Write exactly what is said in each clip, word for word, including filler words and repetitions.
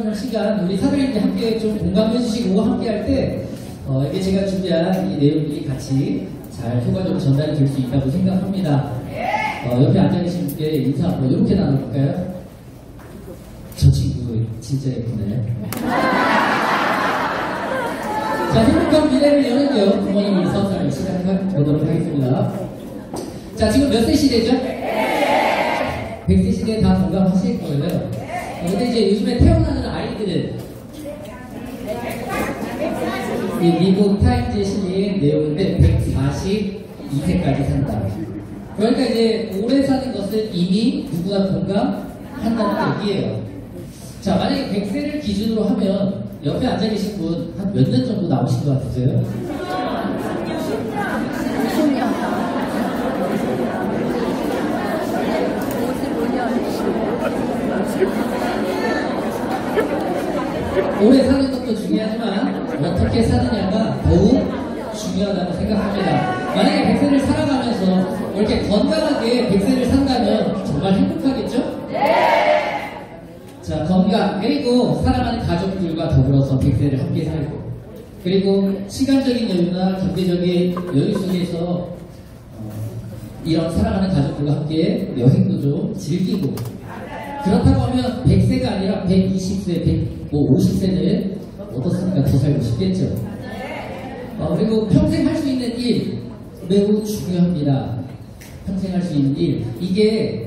공감하는 시간, 우리 사장님들 함께 좀 공감해 주시고 함께 할 때, 어, 이게 제가 준비한 이 내용들이 같이 잘 효과적으로 전달이 될 수 있다고 생각합니다. 어, 옆에 앉아 계신 분께 인사 한번 이렇게 나눠볼까요? 저 친구 진짜 예쁘네. 자, 행복한 미래를 여는요, 부모님 사업자를 시작해 보도록 하겠습니다. 자, 지금 몇 세 시대죠? 백 세 시대에 다 공감하실 거예요. 어, 근데 이제 요즘에 태어나는 아이들은 이 미국 타임즈에 실린 내용인데 백사십이 세까지 산다. 그러니까 이제 오래 사는 것은 이미 누구나 공감한다는 얘기예요. 자, 만약에 백 세를 기준으로 하면 옆에 앉아 계신 분 한 몇 년 정도 나오신 것 같으세요? 오래 사는 것도 중요하지만 어떻게 사느냐가 더욱 중요하다고 생각합니다. 만약에 백 세를 살아가면서 이렇게 건강하게 백 세를 산다면 정말 행복하겠죠? 네! 자, 건강, 그리고 사랑하는 가족들과 더불어서 백 세를 함께 살고, 그리고 시간적인 여유나 경제적인 여유 속에서 어, 이런 사랑하는 가족들과 함께 여행도 좀 즐기고, 그렇다고 하면 백 세가 아니라 백이십 세, 백오십 세는 어떻습니까? 더 살고 싶겠죠. 어, 그리고 평생 할 수 있는 일 매우 중요합니다. 평생 할 수 있는 일, 이게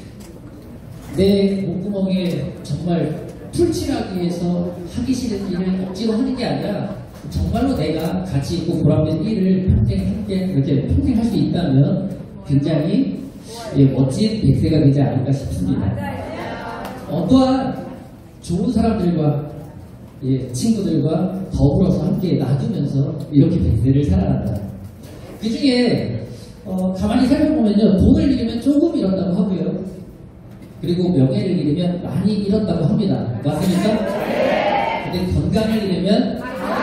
내 목구멍에 정말 풀칠하기 위해서 하기 싫은 일을 억지로 하는 게 아니라 정말로 내가 가치 있고 보람된 일을 평생 함께 이렇게 평생 할 수 있다면 굉장히 예, 멋진 백 세가 되지 않을까 싶습니다. 어, 또한 좋은 사람들과 예, 친구들과 더불어서 함께 놔두면서 이렇게 백 세를 살아간다. 그 중에 어, 가만히 살펴보면요, 돈을 잃으면 조금 잃었다고 하고요, 그리고 명예를 잃으면 많이 잃었다고 합니다. 맞습니까? 근데 건강을 잃으면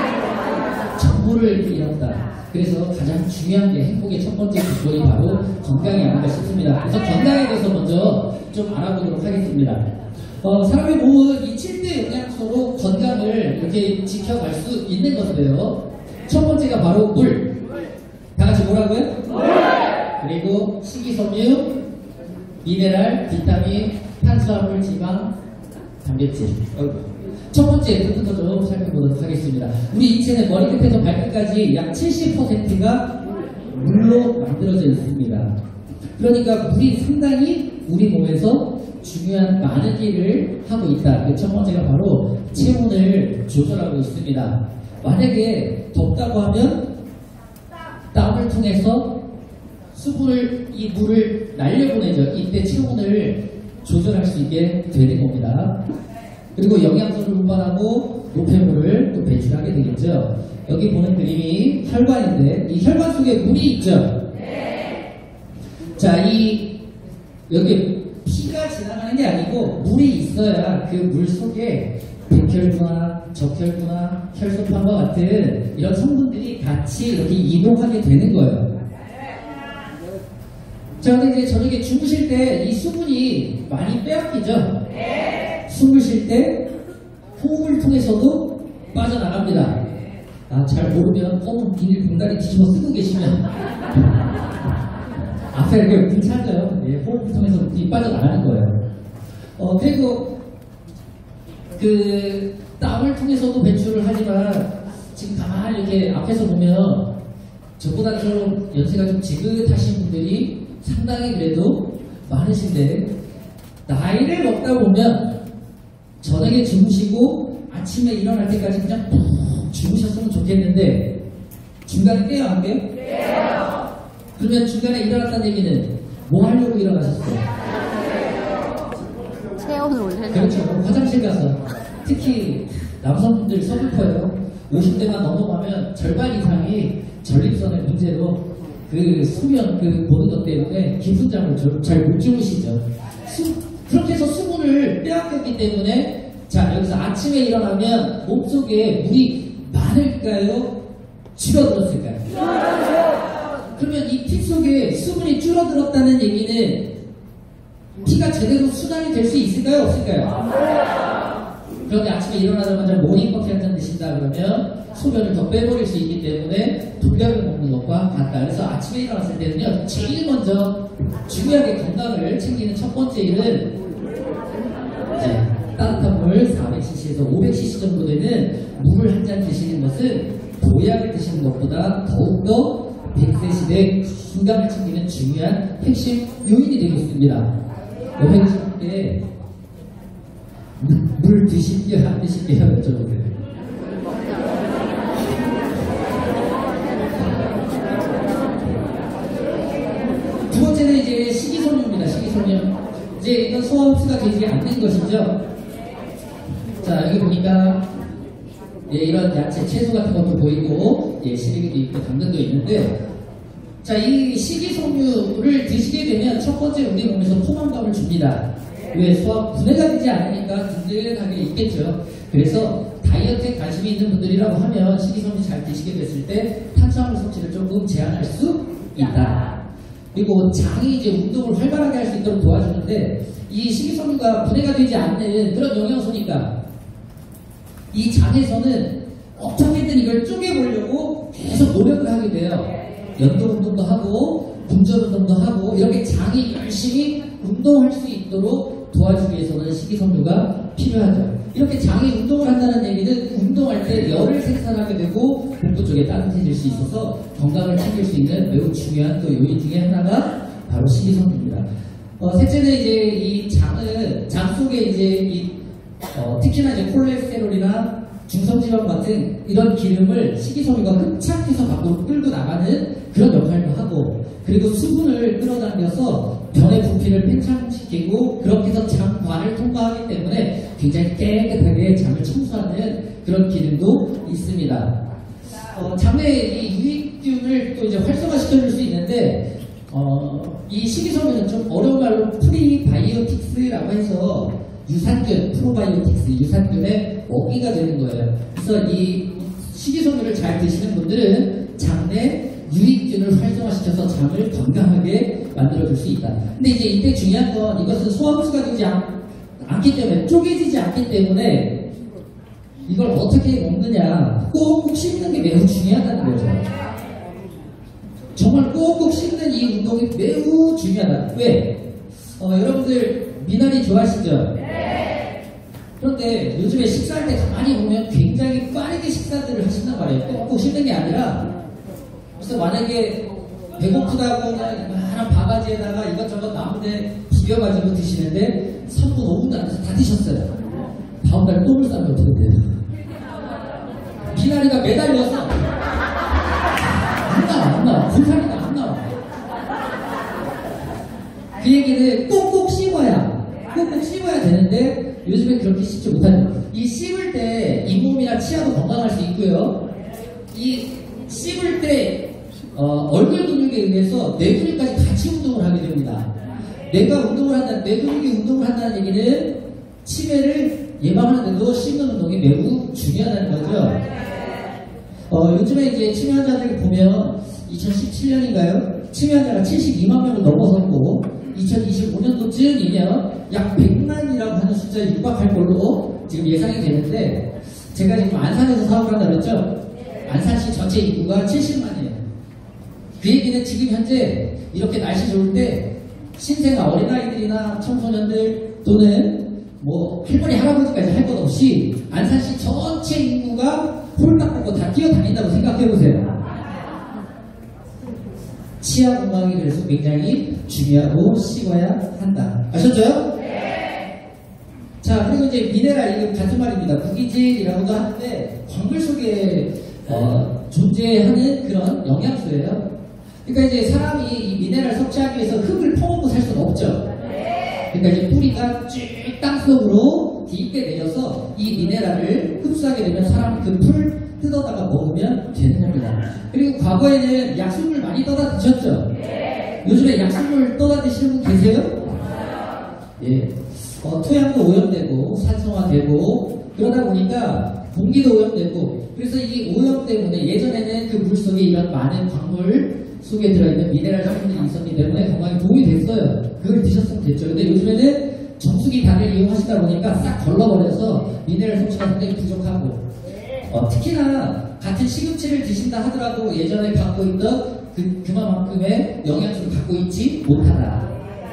전부를 잃었다. 그래서 가장 중요한 게 행복의 첫 번째 기본이 바로 건강이 아닌가 싶습니다. 그래서 건강에 대해서 먼저 좀 알아보도록 하겠습니다. 어, 사람의 몸은 이 칠 대 영양소로 건강을 이렇게 지켜갈 수 있는 것인데요. 첫 번째가 바로 물. 다 같이 뭐라고요? 물! 그리고 식이섬유, 미네랄, 비타민, 탄수화물, 지방, 단백질. 첫 번째 부분부터 좀 살펴보도록 하겠습니다. 우리 인체는 머리 끝에서 발끝까지 약 칠십 퍼센트가 물로 만들어져 있습니다. 그러니까 물이 상당히 우리 몸에서 중요한 많은 일을 하고 있다. 그 첫 번째가 바로 체온을 조절하고 있습니다. 만약에 덥다고 하면 땀을 통해서 수분을, 이 물을 날려보내죠. 이때 체온을 조절할 수 있게 되는 겁니다. 그리고 영양소를 운반하고 노폐물을 또 배출하게 되겠죠. 여기 보는 그림이 혈관인데 이 혈관 속에 물이 있죠. 네. 자, 이 여기 피가 지나가는 게 아니고 물이 있어야 그 물 속에 백혈구나 적혈구나 혈소판과 같은 이런 성분들이 같이 이렇게 이동하게 되는 거예요. 자, 근데 이제 저녁에 주무실 때 이 수분이 많이 빼앗기죠? 네. 숨을 쉴 때 호흡을 통해서도 빠져나갑니다. 아, 잘 모르면 검은 비닐 봉다리 뒤집어 쓰고 계시면 앞에 이렇게 문 찾아요. 예, 호흡을 통해서 물이 빠져나가는 거예요. 어, 그리고 그 땀을 통해서도 배출을 하지만 지금 가만히 이렇게 앞에서 보면 저보다 좀 연세가 좀 지긋하신 분들이 상당히 그래도 많으신데, 나이를 먹다 보면 저녁에 주무시고 아침에 일어날 때까지 그냥 푹 주무셨으면 좋겠는데 중간에 깨요, 안 깨요? 깨요. 그러면 중간에 일어났다는 얘기는 뭐 하려고 일어나셨어요? 체온을 올리는. 그렇죠. 화장실 가서. 특히 남성분들 서글퍼요. 오십 대만 넘어가면 절반 이상이 전립선의 문제로 그 수면 그 보는 것 때문에 깊은 잠을 잘 못 주무시죠. 수, 그렇게 해서 수분을 빼앗겼기 때문에, 자, 여기서 아침에 일어나면 몸속에 물이 많을까요? 줄어들었을까요? 그러면 이 피 속에 수분이 줄어들었다는 얘기는 피가 제대로 순환이 될 수 있을까요? 없을까요? 그런데 아침에 일어나자마자 모닝커피 한 잔 드신다 그러면 소변을 더 빼버릴 수 있기 때문에 돌약을 먹는 것과 같다. 그래서 아침에 일어났을 때는요, 제일 먼저 중요하게 건강을 챙기는 첫 번째 일은 네, 따뜻한 물 사백 씨씨에서 오백 씨씨 정도 되는 물을 한 잔 드시는 것은 보약을 드시는 것보다 더욱더 백 세 시대 건강을 챙기는 중요한 핵심 요인이 되겠습니다. 오백 씨께 물 드실게요, 안 드실게요? 여쭤보세요. 두 번째는 이제 식이섬유입니다. 식이섬유. 이제 이건 소화 흡수가 되지 않는 것이죠. 자, 여기 보니까 예, 이런 야채, 채소 같은 것도 보이고, 예, 시래기도 있고, 당근도 있는데, 자, 이 식이섬유를 드시게 되면 첫 번째 우리 몸에서 포만감을 줍니다. 왜? 소화 분해가 되지 않으니까 든든하게 있겠죠. 그래서 다이어트에 관심이 있는 분들이라고 하면 식이섬유 잘 드시게 됐을 때 탄수화물 섭취를 조금 제한할 수 있다. 그리고 장이 이제 운동을 활발하게 할 수 있도록 도와주는데, 이 식이섬유가 분해가 되지 않는 그런 영양소니까 이 장에서는 어떻게든 이걸 쪼개보려고 계속 노력을 하게 돼요. 연동 운동도 하고 분전 운동도 하고 이렇게 장이 열심히 운동할 수 있도록 도와주기 위해서는 식이섬유가 필요하죠. 이렇게 장이 운동을 한다는 얘기는 운동할 때 열을 생산하게 되고 복부 쪽에 따뜻해질 수 있어서 건강을 챙길 수 있는 매우 중요한 또 요인 중에 하나가 바로 식이섬유입니다. 어, 셋째는 이제 이 장은 장 속에 이제 이 어, 특히나 이제 콜레스테롤이나 중성지방 같은 이런 기름을 식이섬유가 흡착해서 밖으로 끌고 나가는 그런 역할도 하고, 그리고 수분을 끌어당겨서 변의 부피를 팽창시키고 그렇게 해서 장관을 통과하기 때문에 굉장히 깨끗하게 장을 청소하는 그런 기능도 있습니다. 어, 장내에 이 유익균을 또 이제 활성화시켜줄 수 있는데, 어, 이 식이섬유는 좀 어려운 말로 프리바이오틱스라고 해서 유산균, 프로바이오틱스, 유산균의 먹이가 되는 거예요. 그래서 이 식이섬유를 잘 드시는 분들은 장내 유익균을 활성화시켜서 장을 건강하게 만들어줄 수 있다. 근데 이제 이때 중요한 건 이것은 소화흡수가 되지 않, 않기 때문에, 쪼개지지 않기 때문에 이걸 어떻게 먹느냐, 꼭꼭 씹는 게 매우 중요하다는 거죠. 정말 꼭꼭 씹는 이 운동이 매우 중요하다. 왜? 어, 여러분들 미나리 좋아하시죠? 그런데 요즘에 식사할 때 가만히 보면 굉장히 빠르게 식사들을 하신단 말이에요. 꼭꼭 씹는 게 아니라, 그래서 만약에 배고프다고 그냥 이만한 바가지에다가 이것저것 나무대 비벼가지고 드시는데 삼 분, 오 분도 안 돼서 다 드셨어요. 다음날 똥을 싸면 어떻게 돼요? 미나리가 매달려서 안 나와, 안 나와. 불살이가 안 나와. 그 얘기는 꼭꼭 씹어야, 꼭꼭 씹어야 되는데 요즘에 그렇게 씹지 못하는 거예요. 이 씹을 때 잇몸이나 치아도 건강할 수 있고요. 이 씹을 때 어, 얼굴 근육에 의해서 뇌근육까지 같이 운동을 하게 됩니다. 내가 운동을 한다, 뇌근육이 운동을 한다는 얘기는 치매를 예방하는데도 씹는 운동이 매우 중요하다는 거죠. 어, 요즘에 이제 치매 환자들 보면 이천십칠 년인가요? 치매 환자가 칠십이만 명을 넘어섰고 이천이십오 년도쯤이면 약 백만이라고 하는 숫자에 육박할 걸로 지금 예상이 되는데, 제가 지금 안산에서 사업을 한다고 했죠? 안산시 전체 인구가 칠십만이에요. 그 얘기는 지금 현재 이렇게 날씨 좋을 때 신생아 어린아이들이나 청소년들 또는 뭐 할머니 할아버지까지 할 것 없이 안산시 전체 인구가 홀딱 벗고 다 뛰어다닌다고 생각해보세요. 치아 건강이 그래서 굉장히 중요하고 씹어야 한다. 아셨죠? 네. 자, 그리고 이제 미네랄, 이거 같은 말입니다. 무기질이라고도 하는데 광물 속에 어, 존재하는 그런 영양소예요. 그러니까 이제 사람이 이 미네랄 섭취하기 위해서 흙을 퍼먹고 살 수는 없죠. 그러니까 이제 뿌리가 쭉 땅속으로 깊게 내려서 이 미네랄을 흡수하게 되면 사람이 그 풀 뜯어다가 먹으면 되는 겁니다. 그리고 과거에는 약수물 많이 떠다 드셨죠? 요즘에 약수물 떠다 드시는 분 계세요? 예. 어, 토양도 오염되고 산성화되고 그러다 보니까 공기도 오염되고, 그래서 이 오염 때문에 예전에는 그 물 속에 이런 많은 광물 속에 들어있는 미네랄 성분들이 있었기 때문에 건강에 도움이 됐어요. 그걸 드셨으면 됐죠. 근데 요즘에는 정수기 단을 이용하시다 보니까 싹 걸러버려서 미네랄 섭취가 굉장히 부족하고 어, 특히나 같은 시금치를 드신다 하더라도 예전에 갖고 있던 그, 그만큼의 영양소를 갖고 있지 못하다.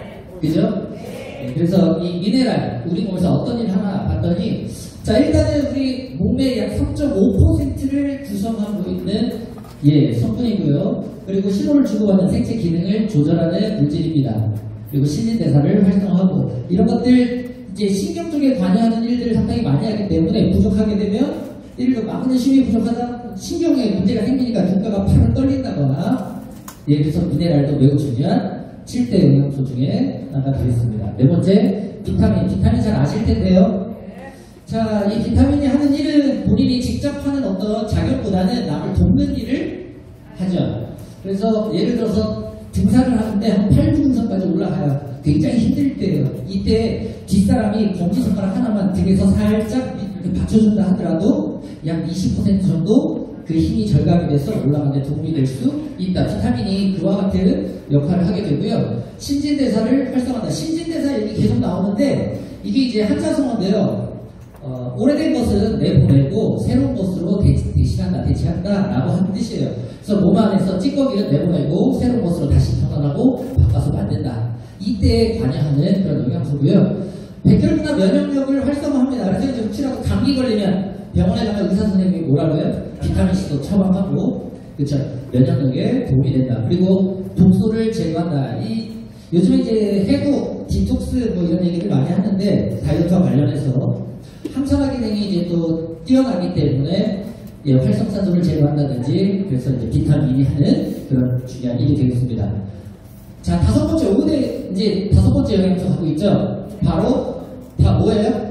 그죠? 네, 그래서 이 미네랄, 우리 몸에서 어떤 일 하나 봤더니, 자, 일단은 우리 몸의 약 삼 점 오 퍼센트를 구성하고 있는, 예, 성분이고요. 그리고 신호를 주고받는 생체 기능을 조절하는 물질입니다. 그리고 신진대사를 활성화하고, 이런 것들, 이제 신경 쪽에 관여하는 일들을 상당히 많이 하기 때문에 부족하게 되면, 예를 들어 마그네슘이 부족하다, 신경에 문제가 생기니까 눈가가 팔을 떨린다거나, 예, 그래서 미네랄도 매우 중요한 칠 대 영양소 중에 하나가 되겠습니다. 네 번째, 비타민. 비타민 잘 아실 텐데요. 자, 이 비타민이 하는 일은 본인이 직접 하는 어떤 작용보다는 남을 돕는 일을 하죠. 그래서 예를 들어서 등산을 하는데 한 팔 구 등선까지 올라가요. 굉장히 힘들 때예요. 이때 뒷사람이 검지손가락 하나만 등에서 살짝 이렇게 받쳐준다 하더라도 약 이십 퍼센트 정도 그 힘이 절감이 돼서 올라가는 데 도움이 될 수 있다. 비타민이 그와 같은 역할을 하게 되고요. 신진대사를 활성화한다. 신진대사 얘기 계속 나오는데 이게 이제 한자성어인데요. 어, 오래된 것은 내보내고 새로운 것으로 대치, 대신한다, 대체한다 라고 하는 뜻이에요. 그래서 몸 안에서 찌꺼기를 내보내고 새로운 것으로 다시 전환하고 바꿔서 만든다. 이때에 관여하는 그런 영양소고요. 백혈구나 면역력을 활성화합니다. 그래서 이제 혹시라도 감기 걸리면 병원에 가면 의사 선생님이 뭐라고 해요? 비타민C도 처방하고, 그쵸? 면역력에 도움이 된다. 그리고 독소를 제거한다. 이, 요즘에 이제 해독, 디톡스 뭐 이런 얘기를 많이 하는데, 다이어트와 관련해서 항산화 기능이 이제 또 뛰어나기 때문에, 예, 활성산소를 제거한다든지, 그래서 이제 비타민이 하는 그런 중요한 일이 되겠습니다. 자, 다섯 번째, 오 대, 이제 다섯 번째 영양소 갖고 있죠? 바로, 다 뭐예요?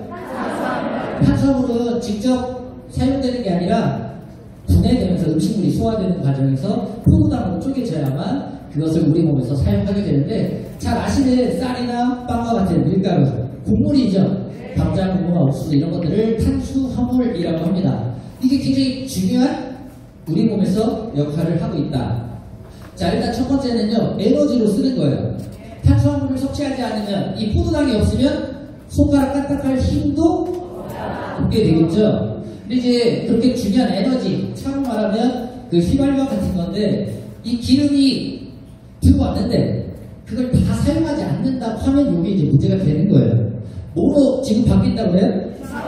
탄수화물은 직접 사용되는 게 아니라 분해되면서 음식물이 소화되는 과정에서 포도당으로 쪼개져야만 그것을 우리 몸에서 사용하게 되는데, 잘 아시는 쌀이나 빵과 같은 밀가루, 곡물이죠. 감자, 고구마, 옥수수 이런 것들을 탄수화물이라고 합니다. 이게 굉장히 중요한 우리 몸에서 역할을 하고 있다. 자, 일단 첫 번째는요, 에너지로 쓰는 거예요. 탄수화물을 섭취하지 않으면, 이 포도당이 없으면 손가락 까딱할 힘도 없게 되겠죠. 근데 이제 그렇게 중요한 에너지, 차로 말하면 그 휘발유와 같은 건데, 이 기름이 들어왔는데 그걸 다 사용하지 않는다고 하면 이게 이제 문제가 되는 거예요. 뭐로 지금 바뀐다고 해요?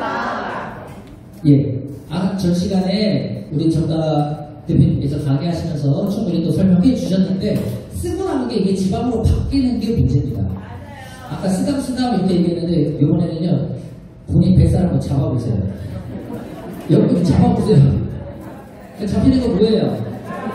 예. 아, 전 시간에 우리 정답 대표님께서 강의하시면서 충분히 또 설명해 주셨는데, 쓰고 나면 게 이게 지방으로 바뀌는 게 문제입니다. 아까 쓰담쓰담 이렇게 얘기했는데, 이번에는요, 본인 뱃살 한번 잡아보세요. 여러분 잡아보세요. 잡히는 거 뭐예요?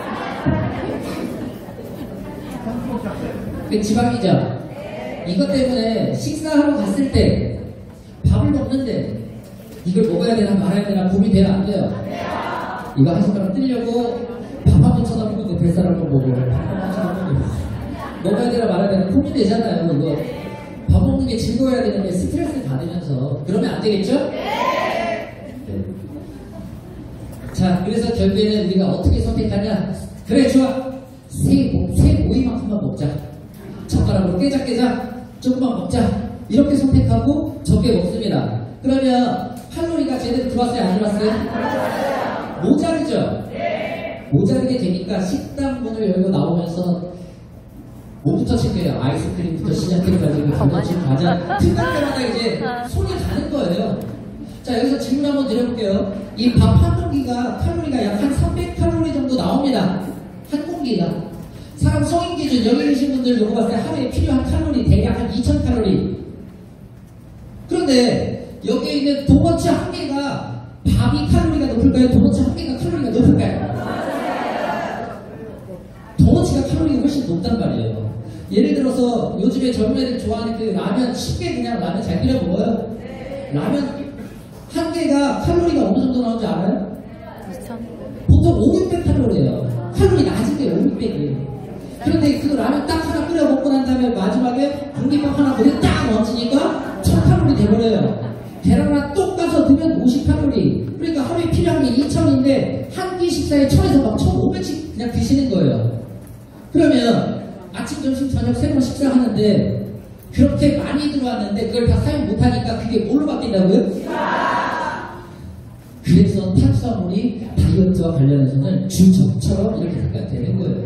그 지방이죠. 이것 때문에 식사하러 갔을 때 밥을 먹는데 이걸 먹어야 되나 말아야 되나 고민돼요, 안 돼요? 이거 한 숟가락 뜨려고 밥 한 번 쳐다보고 내 뱃살 한번 보고 먹어야 되나 말아야 되나 고민되잖아요. 이거 밥 먹는 게 즐거워야 되는데 스트레스 받으면서 그러면 안 되겠죠? 네. 자, 그래서 결국에는 우리가 어떻게 선택하냐? 그래, 좋아. 새, 새 모이만큼만 먹자. 젓가락으로 깨작깨작 조금만 먹자. 이렇게 선택하고 적게 먹습니다. 그러면 칼로리가 제대로 들어왔어요, 안 들어왔어요? 모자르죠? 모자르게 되니까 식당 문을 열고 나오면서 뭐부터 체크해요? 아이스크림부터 시작해가지고 도넛집 과자 틈날 때마다 이제 손이 가는 거예요. 자, 여기서 질문 한번 드려볼게요. 이 밥 한 공기가 칼로리가 약 한 삼백 칼로리 정도 나옵니다. 한 공기가. 사람 성인 기준 여기 계신 분들 요거 봤을 때 하루에 필요한 칼로리 대략 한 이천 칼로리. 그런데 여기에 있는 도넛 한 개가 밥이 칼로리가 높을까요? 도넛 한 개가 칼로리가 높을까요? 도넛가 칼로리가 훨씬 높단 말이에요. 예를 들어서 요즘에 젊은 애들 좋아하는 그 라면 쉽게 그냥 라면 잘 끓여 먹어요. 라면 한 개가 칼로리가 어느 정도 나오는지 알아요? 보통 오백백 칼로리예요. 칼로리 낮은 게 오백백이에요. 그런데 그 라면 딱 하나 끓여 먹고 난 다음에 마지막에 공깃밥 하나 거기에 딱 얹으니까 천 칼로리 돼버려요. 계란 하나 똑 까서 넣으면 오십 칼로리. 그러니까 하루에 필요한 게 이천인데 한 끼 식사에 천에서 막 천오백씩 그냥 드시는 거예요. 그러면 아침, 점심, 저녁 세 번 식사하는데 그렇게 많이 들어왔는데 그걸 다 사용 못하니까 그게 뭘로 바뀐다고요? 그래서 탄수화물이 다이어트와 관련해서는 주적처럼 이렇게 생각되는 거예요.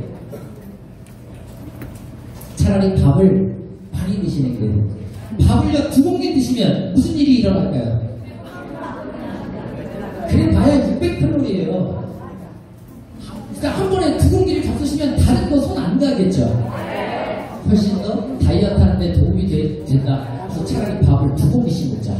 차라리 밥을 많이 드시는 게 밥을 두 공기 드시면 무슨 일이 일어날까요? 그래 봐야 육백 칼로리예요. 그러니까 한 번에 두 공기를 다 쓰시면 다른 거 손 안 가겠죠? 훨씬 더 다이어트 하는데 도움이 되, 된다. 그래서 차라리 밥을 두 공기씩 먹자.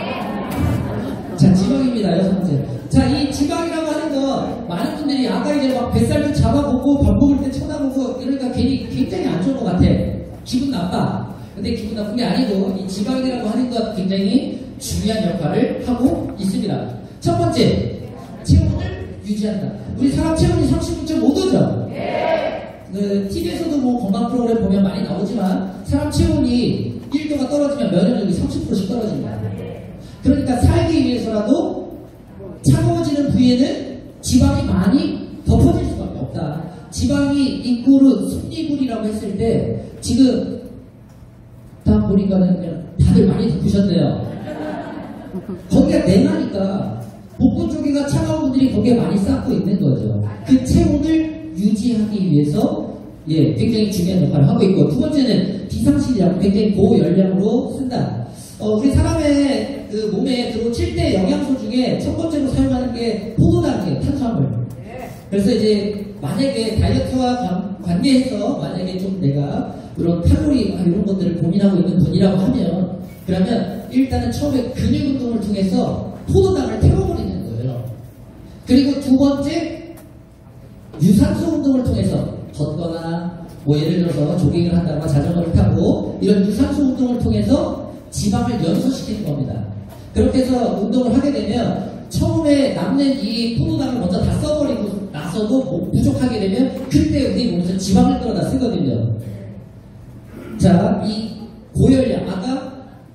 자, 지방입니다. 여섯 번째. 자, 이 지방이라고 하는 거 많은 분들이 아까 이제 막 뱃살도 잡아보고 밥 먹을 때 쳐다보고 이러니까 괜히 굉장히 안 좋은 것 같아. 기분 나빠. 근데 기분 나쁜 게 아니고 이 지방이라고 하는 것 굉장히 중요한 역할을 하고 있습니다. 첫 번째, 체온을 유지한다. 우리 사람 체온이 삼십구 점 오 도죠? 그 티비에서도 뭐 건강 프로그램 보면 많이 나오지만 사람 체온이 일 도가 떨어지면 면역력이 삼십 퍼센트씩 떨어집니다. 그러니까 살기 위해서라도 차가워지는 부위에는 지방이 많이 덮어질 수밖에 없다. 지방이 인구로 승리굴이라고 했을 때 지금 다 보니까는 그냥 다들 많이 덮으셨네요. 거기가 냉하니까 복부 쪽에가 차가운 분들이 거기에 많이 쌓고 있는 거죠. 그 체온을 유지하기 위해서 예, 굉장히 중요한 역할을 하고 있고, 두 번째는 비상시리라고 굉장히 고열량으로 쓴다. 어, 우리 사람의 그 몸에 들어온 칠 대 영양소 중에 첫 번째로 사용하는 게 포도당이에요, 탄수화물. 그래서 이제 만약에 다이어트와 관, 관계해서 만약에 좀 내가 이런 칼로리 이런 것들을 고민하고 있는 분이라고 하면, 그러면 일단은 처음에 근육 운동을 통해서 포도당을 태워버리는 거예요. 그리고 두 번째, 유산소 운동을 통해서 걷거나 뭐 예를 들어서 조깅을 한다거나 자전거를 타고 이런 유산소 운동을 통해서 지방을 연소시키는 겁니다. 그렇게 해서 운동을 하게 되면 처음에 남는 이 포도당을 먼저 다 써버리고 나서도 뭐 부족하게 되면 그때 우리 몸에서 지방을 끌어다 쓰거든요. 자, 이 고열량, 아까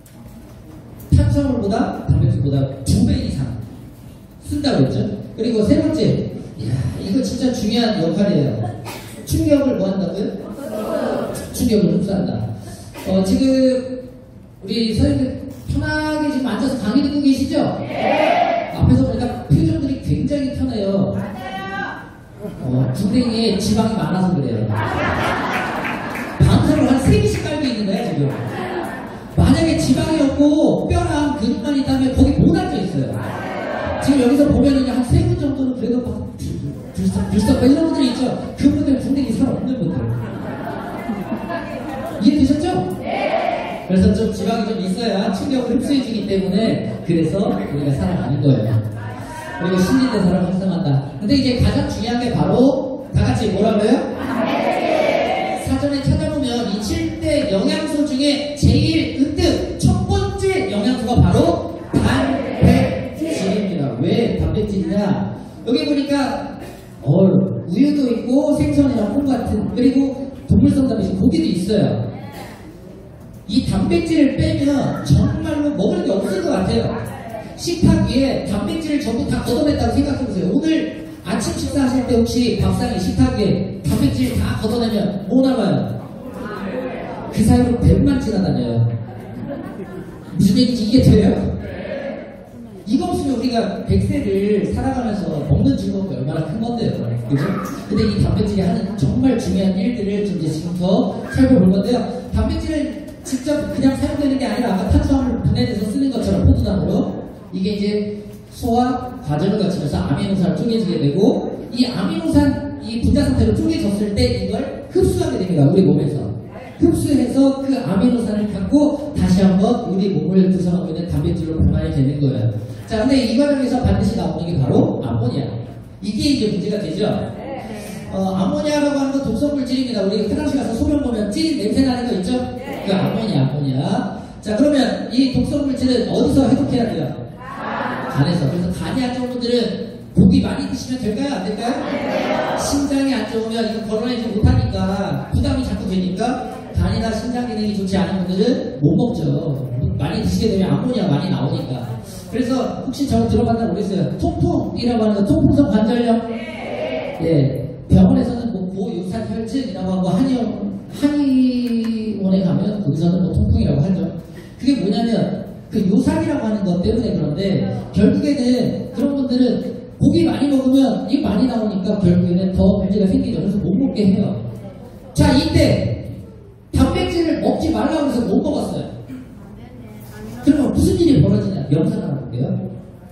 탄수화물보다 단백질보다 두 배 이상 쓴다고 했죠. 그리고 세 번째, 이야, 이거 진짜 중요한 역할이에요. 충격을 뭐 한다고요? 충격을 흡수한다. 어, 지금 우리 선생님들 편하게 지금 앉아서 강의 듣고 계시죠? 네. 앞에서 보니까 표정들이 굉장히 편해요. 맞아요. 어, 구덩이에 지방이 많아서 그래요. 방사를 한 세 개씩 깔고 있는 거야 지금. 만약에 지방이 없고 뼈랑 근육만 있다면 거기 못 앉아 있어요. 지금 여기서 보면은 한 세 분 정도는 그래도 막 불썩, 불썩, 이런 분들이 있죠. 그분들은 분명히 살 없는 분들. 이해되셨죠? 네. 그래서 좀 지방이 좀 있어야 충격을 흡수해주기 때문에 그래서 우리가 살아가는 거예요. 그리고 신진대 사람을 활성화한다. 근데 이제 가장 중요한 게 바로 다 같이 뭐라고요? 사전에 찾아보면 이 칠 대 영양소 중에 제일 으뜸 첫 번째 영양소가 바로 단백질입니다. 왜 단백질이냐? 여기 보니까 어, 우유도 있고 생선이랑 콩 같은, 그리고 동물성 단백질 고기도 있어요. 이 단백질을 빼면 정말로 먹을 게 없을 것 같아요. 식탁 위에 단백질을 전부 다 걷어냈다고 생각해보세요. 오늘 아침 식사하실 때 혹시 밥상에 식탁 위에 단백질 다 걷어내면 뭐 남아요? 그 사이로 뱀만 지나다녀요. 무슨 얘기인지 이게 돼요? 이거 없으면 우리가 백 세를 살아가면서 먹는 즐거움이 얼마나 큰 건데요. 그죠? 근데 이 단백질이 하는 정말 중요한 일들을 좀 이제 지금부터 살펴볼 건데요. 단백질은 직접 그냥 사용되는 게 아니라 아까 탄수화물 분해돼서 쓰는 것처럼 포도당으로 이게 이제 소화 과정을 거치면서 아미노산을 쪼개지게 되고, 이 아미노산 이 분자 상태로 쪼개졌을 때 이걸 흡수하게 됩니다. 우리 몸에서. 흡수해서 그 아미노산을 갖고 다시 한번 우리 몸을 구성하고 있는 단백질로 변화이 되는 거예요. 자, 근데 이 과정에서 반드시 나오는 게 바로 암모니아. 이게 이제 문제가 되죠. 어, 암모니아라고 하는 건 독성물질입니다. 우리 화장실 가서 소변 보면 찌 냄새 나는 거 있죠? 그 암모니아, 암모니아. 자, 그러면 이 독성물질은 어디서 해독해야 돼요? 간에서. 그래서 간이 안 좋은 분들은 고기 많이 드시면 될까요? 안 될까요? 심장이 안 좋으면 이거 걸어내지 못하니까 부담이 자꾸 되니까 간이나 심장 기능이 좋지 않은 분들은 못 먹죠. 많이 드시게 되면 암모니아 많이 나오니까. 그래서 혹시 저는 들어봤나 모르겠어요. 통풍이라고 하는 거, 통풍성 관절염. 예. 병원에서는 뭐 고유산 혈증이라고 하고 한의원, 한의원에서는 국립공원에 가면 거기서는 뭐 통풍이라고 하죠. 그게 뭐냐면 그 요산이라고 하는 것 때문에 그런데 결국에는 그런 분들은 고기 많이 먹으면 이거 많이 나오니까 결국에는 더 문제가 생기죠. 그래서 못 먹게 해요. 자, 이때 단백질을 먹지 말라고 해서 못 먹었어요. 그러면 무슨 일이 벌어지냐? 영상 하나 볼게요.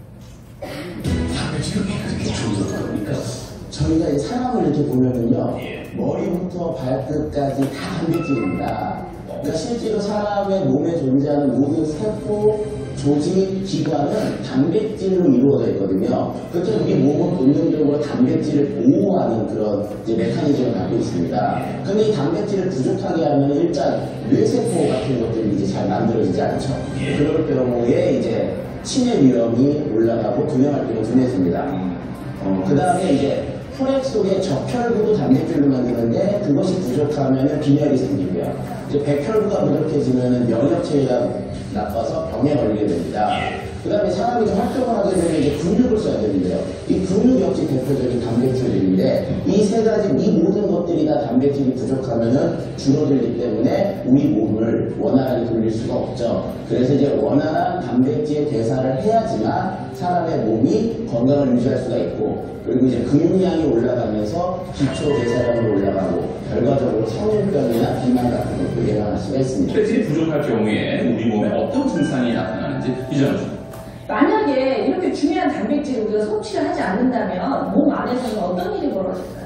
단백질이 그렇게 좋은 겁니까? 저희가 이 사람을 이렇게 보면은요, 머리부터 발끝까지 다 단백질입니다. 그러니까 실제로 사람의 몸에 존재하는 모든 세포, 조직, 기관은 단백질로 이루어져 있거든요. 그렇게 우리 몸은 본능적으로 단백질을 보호하는 그런 이제 메커니즘을 갖고 있습니다. 근데 이 단백질을 부족하게 하면 일단 뇌세포 같은 것들이 이제 잘 만들어지지 않죠. 그럴 경우에 이제 치매 위험이 올라가고 균형활동이 둔해집니다. 어, 그 다음에 이제 혈액 속에 적혈구도 단백질로 만드는데 그것이 부족하면 빈혈이 생기고요. 이제 백혈구가 부족해지면 면역체계가 나빠서 병에 걸리게 됩니다. 그 다음에 사람이 좀 활동을 하게 되면 이제 근육을 써야 되는데요. 이 근육 역시 대표적인 단백질인데 이 세 가지, 이 모든 것들이 다 단백질이 부족하면 줄어들기 때문에 우리 몸을 원활하게 돌릴 수가 없죠. 그래서 이제 원활한 단백질 대사를 해야지만 사람의 몸이 건강을 유지할 수가 있고 그리고 이제 근육량이 올라가면서 기초 대사량이 올라가고 결과적으로 성인병이나 비만 같은 것도 예방할 수가 있습니다. 단백질이 부족할 경우에 우리 몸에 어떤 증상이 나타나는지 이전해 주세요. 만약에 이렇게 중요한 단백질을 우리가 섭취를 하지 않는다면 몸 안에서는 어떤 일이 벌어질까요?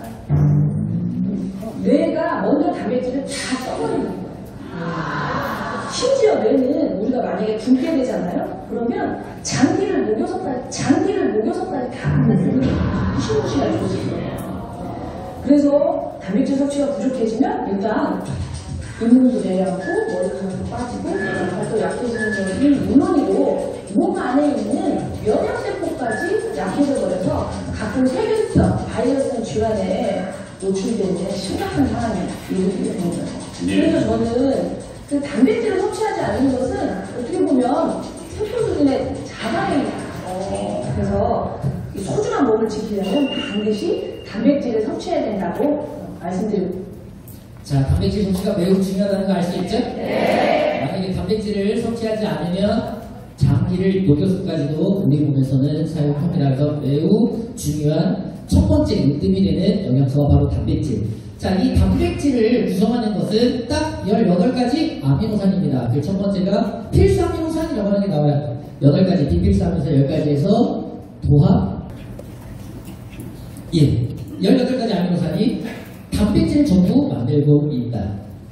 뇌가 먼저 단백질을 다 써버리는 거예요. 심지어 뇌는 우리가 만약에 굶게 되잖아요. 그러면 장기를 녹여서까지 장기를 녹여서까지 다 만들어주는 무시무시한 조직이에요. 그래서 단백질 섭취가 부족해지면 일단 근육도 내려앉고 머리카락도 빠지고 발도 약해지는 것이 물론이고 몸 안에 있는 면역세포까지 약해져 버려서 가끔 세균성, 바이러스 질환에 노출되는 심각한 상황이 이루어지게 되는 거예요. 그래서 저는 그 단백질을 섭취하지 않는 것은 어떻게 보면 세포 수준의 자살입니다. 그래서 이 소중한 몸을 지키려면 반드시 단백질을 섭취해야 된다고 말씀드립니다. 자, 단백질 섭취가 매우 중요하다는 거 알 수 있죠? 네. 만약에 단백질을 섭취하지 않으면 장기를 녹여서까지도 우리 몸에서는 사용합니다. 그래서 매우 중요한 첫 번째 으뜸이 되는 영양소가 바로 단백질. 자, 이 단백질을 구성하는 것은 딱 열여덟 가지 아미노산입니다. 그 첫 번째가 필수아미노산이라고 하는 게 나와요. 여덟 가지 비필수아미노산 열 가지에서 도합 예, 열여덟 가지 아미노산이 단백질을 전부 만들고 있다.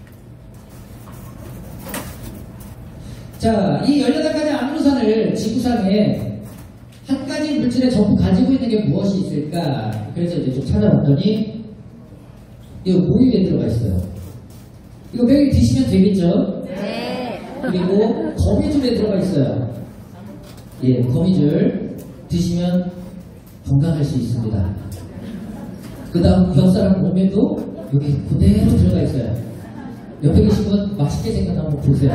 자, 이 열여덟 가지 아미노산을 지구상에 한 가지 물질에 전부 가지고 있는 게 무엇이 있을까? 그래서 이제 좀 찾아봤더니 이거 모유에 들어가 있어요. 이거 매일 드시면 되겠죠? 네. 그리고 거미줄에 들어가 있어요. 예, 거미줄 드시면 건강할 수 있습니다. 그 다음 옆사람 몸에도 여기 그대로 들어가 있어요. 옆에 계신 분 맛있게 생겼나 한번 보세요.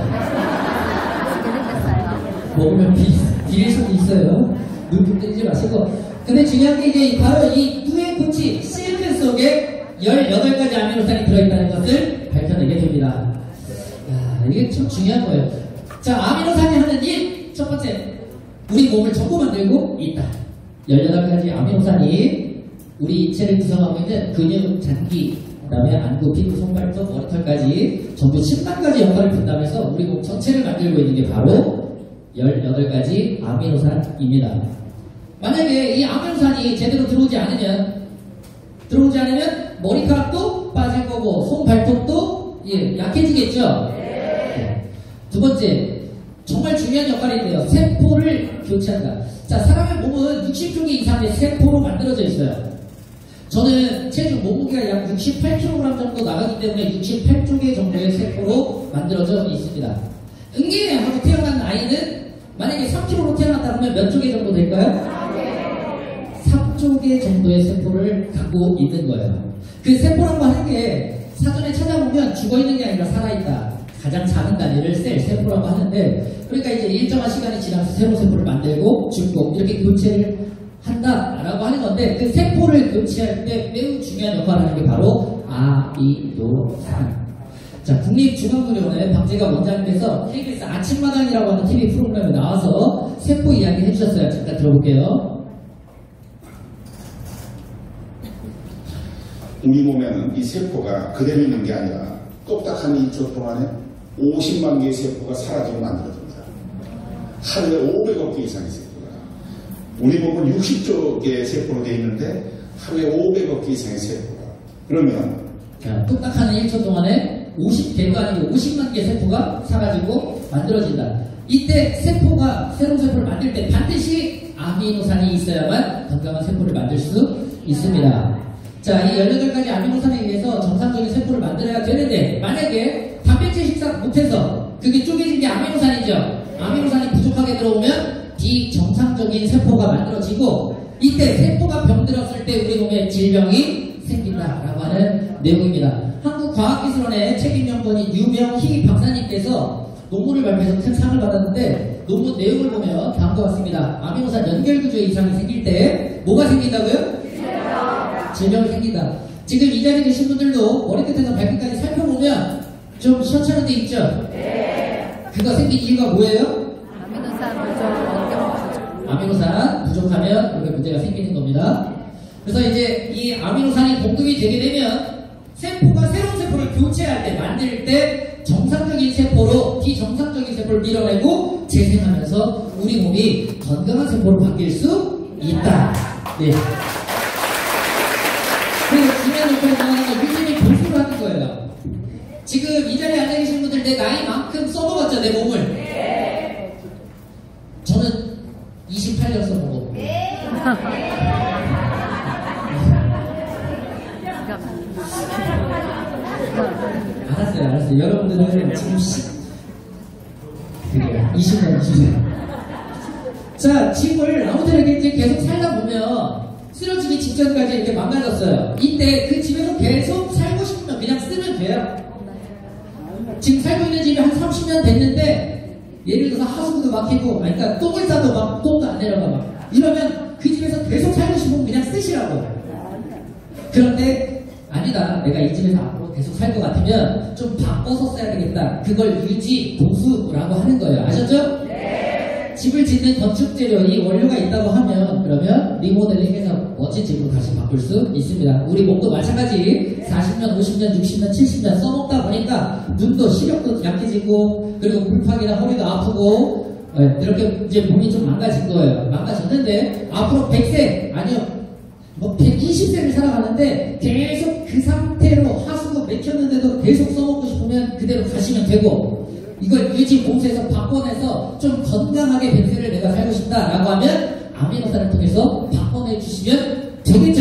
먹으면 비, 비릴 수도 있어요. 눈 뜨지 마시고. 근데 중요한 게 이제 바로 이 뇌의 구치, 실크 속에 열여덟 가지 아미노산이 들어있다는 것을 밝혀내게 됩니다. 야, 이게 참 중요한 거예요. 자, 아미노산이 하는 일, 첫 번째, 우리 몸을 전부 만들고 있다. 열여덟 가지 아미노산이 우리 인체를 구성하고 있는 근육, 장기, 그 다음에 안구, 피부, 손발톱, 머리털까지 전부 십만 가지 역할을 분담해서 우리 몸 전체를 만들고 있는 게 바로 열여덟 가지 아미노산입니다. 만약에 이 아미노산이 제대로 들어오지 않으면 들어오지 않으면 머리카락도 빠질 거고 손발톱도 예, 약해지겠죠? 네. 두 번째, 정말 중요한 역할인데요. 세포를 교체한다. 자, 사람의 몸은 육십 종의 이상의 세포로 만들어져 있어요. 저는 체중 몸무게가 약 육십팔 킬로그램 정도 나가기 때문에 육십팔 쪽의 정도의 세포로 만들어져 있습니다. 응애하고 태어난 아이는 만약에 삼 킬로그램로 태어났다 그러면 몇 쪽의 정도 될까요? 삼 쪽의 정도의 세포를 갖고 있는 거예요. 그 세포라고 하는 게 사전에 찾아보면 죽어있는 게 아니라 살아있다. 가장 작은 단위를 셀, 세포라고 하는데 그러니까 이제 일정한 시간이 지나서 새로운 세포를 만들고 죽고 이렇게 교체를 한다라고 하는 건데 그 세포를 교체할 때 매우 중요한 역할을 하는 게 바로 아미노산. 자, 국립중앙구리원의 박재가 원장님께서 케이비에스 아침마당이라고 하는 티비 프로그램에 나와서 세포 이야기 해주셨어요. 잠깐 들어볼게요. 우리 몸에는 이 세포가 그대로 있는 게 아니라 똑딱한 일 초 동안에 오십만 개의 세포가 사라지고 만들어집니다. 하루에 오백억 개 이상의 세포가. 우리 몸은 육십조 개의 세포로 되어 있는데 하루에 오백억 개 이상의 세포가. 그러면 자, 똑딱한 일 초 동안에 오십 개가 아니고 오십만 개 세포가 사라지고 만들어진다. 이때 세포가 새로운 세포를 만들 때 반드시 아미노산이 있어야만 건강한 세포를 만들 수 있습니다. 자, 이 열여덟 가지 아미노산에 의해서 정상적인 세포를 만들어야 되는데 만약에 단백질 식사 못해서 그게 쪼개진 게 아미노산이죠. 아미노산이 부족하게 들어오면 비정상적인 세포가 만들어지고 이때 세포가 병들었을 때 우리 몸에 질병이 생긴다라고 하는 내용입니다. 한국과학기술원의 책임연구원인 유명희 박사님께서 논문을 발표해서 큰 상을 받았는데 논문 내용을 보면 다음과 같습니다. 아미노산 연결구조에 이상이 생길 때 뭐가 생긴다고요? 질병이 생긴다. 지금 이 자리에 계신 분들도 머리끝에서 발끝까지 살펴보면 좀 시원찮은 데 있죠? 그거 생긴 이유가 뭐예요? 아미노산 부족, 아미노산 부족하면 그렇게 문제가 생기는 겁니다. 그래서 이제 이 아미노산이 공급이 되게 되면 세포가 새로운 세포를 교체할 때, 만들 때 정상적인 세포로 비정상적인 세포를 밀어내고 재생하면서 우리 몸이 건강한 세포로 바뀔 수 있다. 네. 그리고 중요한 목표는 유진이 보수를 하는 거예요. 지금 이 자리에 앉아 계신 분들 내 나이만큼 써먹었죠, 내 몸을. 저는 이십팔 년 써먹었고. 알았어요, 알았어요. 여러분들은 지금 시... 그래요. 이십 년, 이십 년. 자, 집을 아무튼 이렇게 계속 살다 보면 쓰러지기 직전까지 이렇게 망가졌어요. 이때 그 집에서 계속 살고 싶으면 그냥 쓰면 돼요. 지금 살고 있는 집이 한 삼십 년 됐는데 예를 들어서 하수구도 막히고, 아니, 그러니까 똥을 싸도 막 똥도 안 내려가 막 이러면 그 집에서 계속 살고 싶으면 그냥 쓰시라고. 그런데 아니다, 내가 이 집에서 앞으로 계속 살 것 같으면 좀 바꿔서 써야 되겠다. 그걸 유지, 보수라고 하는 거예요. 아셨죠? 네. 집을 짓는 건축 재료, 이 원료가 있다고 하면 그러면 리모델링해서 멋진 집으로 다시 바꿀 수 있습니다. 우리 몸도 마찬가지 사십 년, 오십 년, 육십 년, 칠십 년 써먹다 보니까 눈도 시력도 약해지고 그리고 불팍이나 허리가 아프고 이렇게 이제 몸이 좀 망가진 거예요. 망가졌는데 앞으로 백 세 아니요 뭐 백이십 세를 살아가는데 계속 그 상태로 하수구 맥혔는데도 계속 써먹고 싶으면 그대로 가시면 되고, 이걸 유지 보수해서 바꿔내서 좀 건강하게 백 세를 내가 살고 싶다라고 하면 아미노산을 통해서 바꿔내 주시면 되겠죠?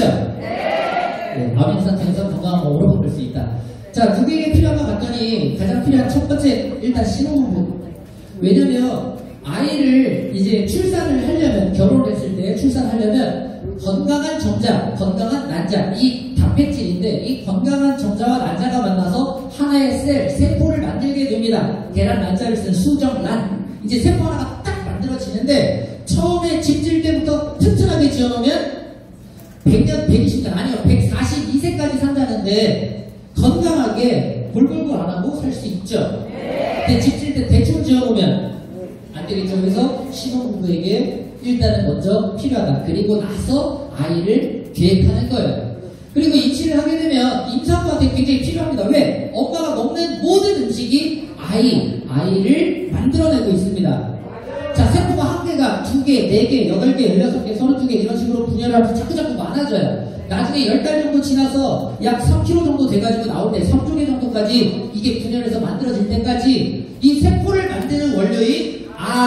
네, 아미노산 통해서 건강한 몸으로 바꿀 수 있다. 자, 누구에게 필요한가 봤더니 가장 필요한 첫 번째, 일단 신혼부부. 왜냐면 아이를 이제 출산을 하려면, 결혼을 했을 때 출산하려면 건강한 정자, 건강한 난자, 이 단백질인데 이 건강한 정자와 난자가 만나서 하나의 셀, 세포를 만들게 됩니다. 계란 난자를 쓴 수정란. 이제 세포 하나가 딱 만들어지는데 처음에 집질 때부터 튼튼하게 지어놓으면 백 년, 백이십 년, 아니요 백사십이 세까지 산다는데 건강하게 골골골 안 하고 살 수 있죠. 근데 집질 때 대충 지어놓으면 안 되겠죠. 그래서 신혼부부에게 일단은 먼저 필요하다. 그리고 나서 아이를 계획하는 거예요. 그리고 임신을 하게 되면 임산부한테 굉장히 필요합니다. 왜? 엄마가 먹는 모든 음식이 아이, 아이를 만들어내고 있습니다. 자, 세포가 한 개가 두 개, 네 개, 여덟 개, 열여섯 개, 서른두 개 이런 식으로 분열을 하면서 자꾸자꾸 많아져요. 나중에 열 달 정도 지나서 약 삼 킬로그램 정도 돼가지고 나올 때 삼 조 개 정도까지 이게 분열해서 만들어질 때까지 이 세포를 만드는 원료인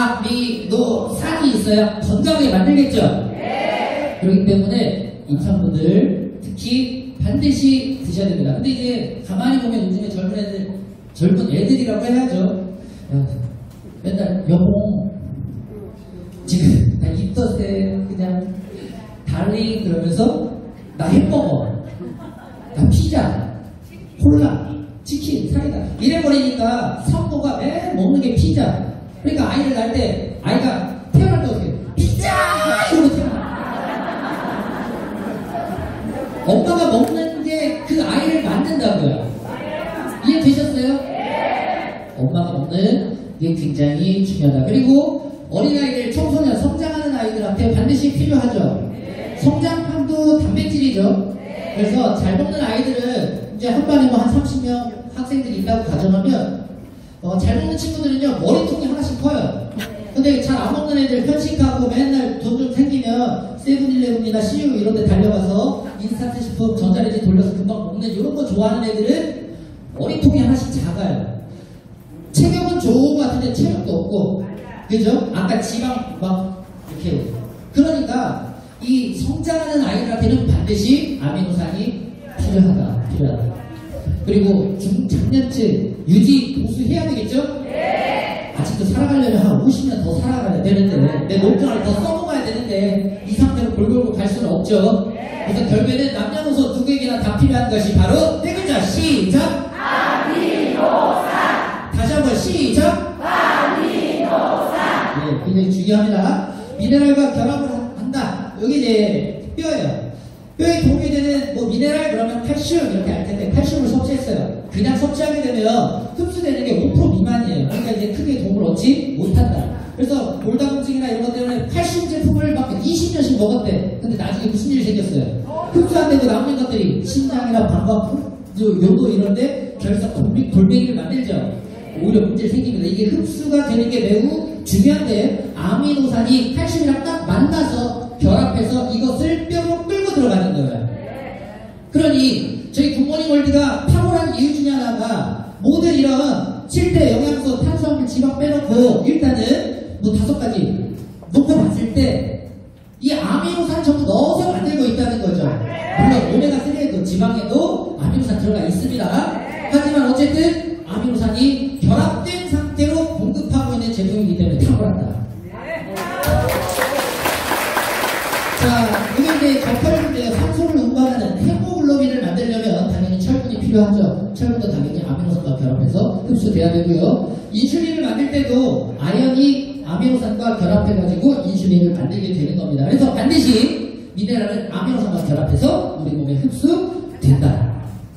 아미노산이 있어야 건강하게 만들겠죠? 네. 그렇기 때문에 임산부들 특히 반드시 드셔야 됩니다. 근데 이제 가만히 보면 요즘에 젊은 애들, 젊은 애들이라고 해야죠. 야, 맨날 여봉 지금 나 입덧에 그냥 달리 그러면서 나 햄버거, 나 피자, 콜라, 치킨, 사이다 이래버리니까 산모가 매일 먹는 게 피자. 그러니까 아이를 낳을 때 아이가 태어날 때 어떻게 피자! 이러고 태어나. 엄마가 먹는 게 그 아이를 만든다고요. 이해되셨어요? 엄마가 먹는 게 굉장히 중요하다. 그리고 어린아이들, 청소년, 성장하는 아이들한테 반드시 필요하죠. 성장판도 단백질이죠. 그래서 잘 먹는 아이들은 이제 한 반에 뭐 한 삼십 명 학생들이 있다고 가정하면 어, 잘 먹는 친구들은요 머리통이 하나씩 커요. 근데 잘 안 먹는 애들 편식하고 맨날 돈 좀 생기면 세븐일레븐이나 씨유 이런 데 달려가서 인스턴트 식품 전자레인지 돌려서 금방 먹는 이런 거 좋아하는 애들은 머리통이 하나씩 작아요. 체격은 좋은 것 같은데 체력도 없고, 그죠? 아까 지방 막 이렇게. 그러니까 이 성장하는 아이들한테는 반드시 아미노산이 필요하다. 필요하다. 그리고 중장년층 유지 보수해야 되겠죠? 네. 아직도 살아가려면 한 오십 년 더 살아가야 되는데 내 몸뚱아리 더 써먹어야 되는데 이 상태로 골골골 갈 수는 없죠. 그래서 결국에는 남녀노소 누구에게나 다 필요한 것이 바로 네 글자 시작! 아미노산! 다시 한번 시작! 아미노산! 네, 굉장히 중요합니다. 미네랄과 결합을 한다. 여기 이제 뼈예요. 뼈에 도움이 되는 뭐 미네랄 그러면 칼슘 이렇게 알 텐데 칼슘을 섭취했어요. 그냥 섭취하게 되면 흡수되는 게 오 퍼센트 미만이에요. 그러니까 이제 크게 도움을 얻지 못한다. 그래서 골다공증이나 이런 것 때문에 칼슘 제품을 막 이십 년씩 먹었대. 근데 나중에 무슨 일이 생겼어요? 흡수 안 되고 남는 것들이 심장이나 방광, 요도 이런데 결석 돌비, 돌멩이를 만들죠. 오히려 문제가 생깁니다. 이게 흡수가 되는 게 매우 중요한데 아미노산이 칼슘이랑 딱 만나서 결합해서 이것을 뼈로 끌고 들어가는 거예요. 그러니 저희 굿모닝 월드가 탁월한 이유 중에 하나가 모든 이런 칠 대 영양소, 탄수화물, 지방 빼놓고 일단은 뭐 다섯 가지 놓고 봤을 때 이 아미노산 전부 넣어서 만들고 있다는 거죠. 물론 오메가삼에도 지방에도 아미노산 들어가 있습니다. 하지만 어쨌든 아미노산이 결합된 상태로 공급하고 있는 제품이기 때문에 탁월하다. 자, 이게 이제 적혈인데 산소를 운반하는 헤모글로빈을 만들려면 당연히 철분이 필요하죠. 철분도 당연히 아미노산과 결합해서 흡수돼야 되고요. 인슐린을 만들 때도 아연이 아미노산과 결합해가지고 인슐린을 만들게 되는 겁니다. 그래서 반드시 미네랄은 아미노산과 결합해서 우리 몸에 흡수된다.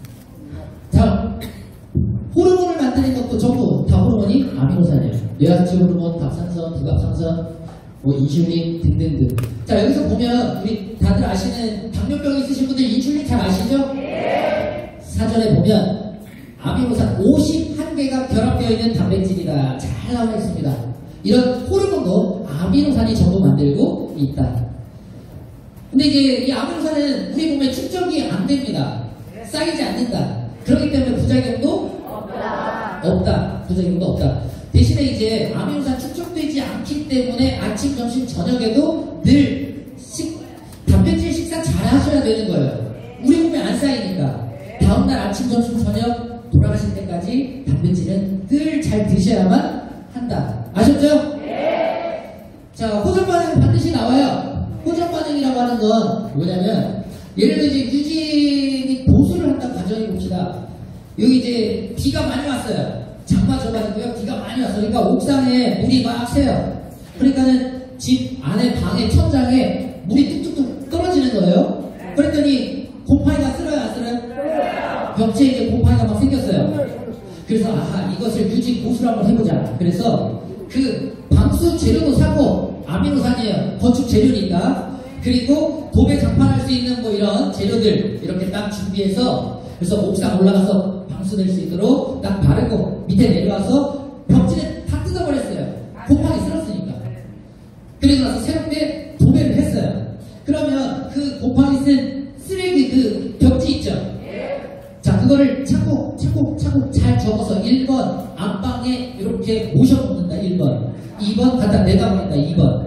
자, 호르몬을 만드는 것도 전부 다 호르몬이 아미노산이에요. 뇌하수체 호르몬, 갑상선, 부갑상선, 뭐 인슐린 등등등. 자, 여기서 보면 우리 다들 아시는 당뇨병 있으신 분들 인슐린 잘 아시죠? 네. 사전에 보면 아미노산 오십일 개가 결합되어 있는 단백질이다. 잘 나와 있습니다. 이런 호르몬도 아미노산이 전부 만들고 있다. 근데 이제 이 아미노산은 우리 몸에 축적이 안 됩니다. 쌓이지 않는다. 그렇기 때문에 부작용도 없다. 없다. 부작용도 없다. 대신에 이제 아미노산 축적되지 않기 때문에 아침, 점심, 저녁에도 늘 식, 단백질 식사 잘 하셔야 되는 거예요. 우리 몸에 안 쌓이니까. 다음날 아침, 점심, 저녁 돌아가실 때까지 단백질은 늘 잘 드셔야만 한다. 아셨죠? 네. 자, 호전 반응은 반드시 나와요. 호전 반응이라고 하는 건 뭐냐면 예를 들어 이제 유진이 보수를 한다고 가정해 봅시다. 여기 이제 비가 많이 왔어요. 장마 져가지고요. 비가 많이 왔어요. 그러니까 옥상에 물이 막 새요. 그러니까는 집 안에 방에 천장에 물이 뚝뚝뚝 떨어지는 거예요. 그랬더니 곰팡이가 쓸어요, 안 쓸어요? 벽체에 이제 곰팡이가 막 생겼어요. 그래서 아하, 이것을 유지 보수를 한번 해보자. 그래서 그 방수 재료도 사고 아미노산이에요. 건축 재료니까. 그리고 도배 장판할 수 있는 뭐 이런 재료들 이렇게 딱 준비해서 그래서 옥상 올라가서 방수될 수 있도록 딱 바르고 밑에 내려와서 벽지는 다 뜯어버렸어요. 곰팡이 쓸었으니까. 그리고 나서 새롭게 도배를 했어요. 그러면 그 곰팡이 쓴 쓰레기 그 벽지 있죠? 자, 그거를 차곡, 차곡, 차곡 잘 적어서 일 번 안방에 이렇게 모셔놓는다. 일 번. 이 번 갖다 내다 버린다. 이 번.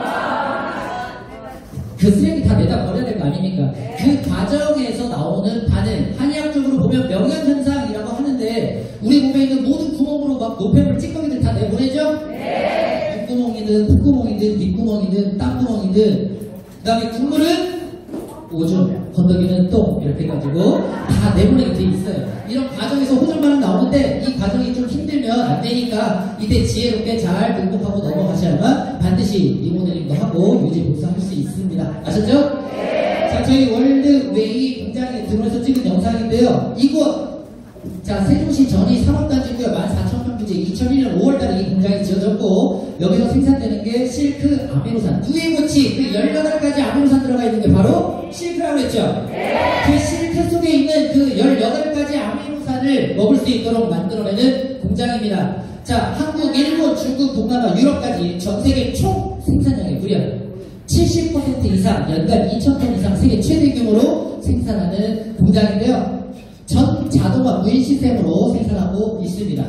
그 쓰레기 다 내다 버려야 될 거 아닙니까? 그 과정에서 나오는 반응, 한의학적으로 보면 명현현상이라고 하는데 우리 몸에 있는 모든 구멍으로 막 노폐물 찌꺼기들 다 내보내죠? 네. 콧구멍이든 콧구멍이든 귓구멍이든 땀구멍이든 그 다음에 국물은 오줌, 건더기는 똥 이렇게 해가지고 다 내보내게 돼 있어요. 이런 과정에서 호전 반응 나오는데 이 과정이 좀 힘들면 안 되니까 이때 지혜롭게 잘 극복하고 넘어가셔야만 반드시 리모델링도 하고 유지 복수할 수 있습니다. 아셨죠? 네. 자, 저희 월드웨이 공장에 들어와서 찍은 영상인데요. 이곳 자, 세종시 전이 산업단지고요. 만 사천 평지에 이천일 년 오월 달에 이 공장이 지어졌고, 여기서 생산되는 게 실크 아미노산, 누에모치, 그 열여덟 가지 아미노산 들어가 있는 게 바로 실크라고 했죠? 그 실크 속에 있는 그 열여덟 가지 아미노산을 먹을 수 있도록 만들어내는 공장입니다. 자, 한국, 일본, 중국, 동남아, 유럽까지 전 세계 총 생산량의 무려 칠십 퍼센트 이상, 연간 이천 톤 이상 세계 최대 규모로 생산하는 공장인데요. 전 자동화 무인 시스템으로 생산하고 있습니다.